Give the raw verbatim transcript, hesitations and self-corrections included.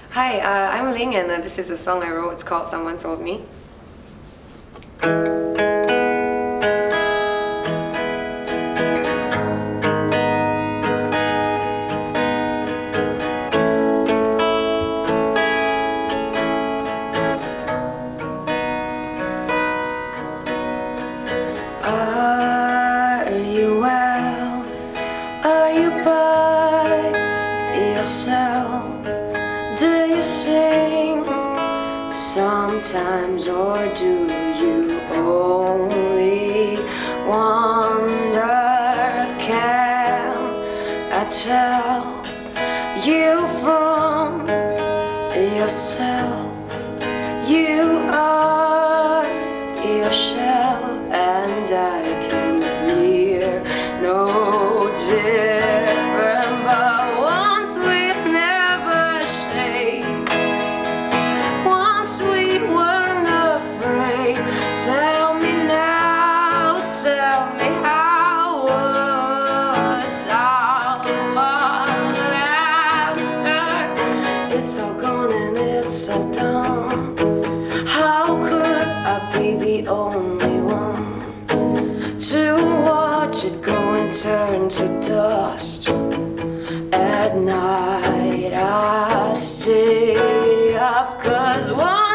Hi, uh, I'm Ling, and uh, this is a song I wrote. It's called Someone Sold Me. Are you well? Are you by yourself? Do you sing sometimes, or do you only wonder? Can I tell you from yourself? You are yourself, and I can hear no different. But once we never shade, once we weren't afraid. Tell me now, tell me how would someone answer? It's all gone and it's all done. How could I be the only one to watch it go and turn to dust? At night I stay up, 'cause one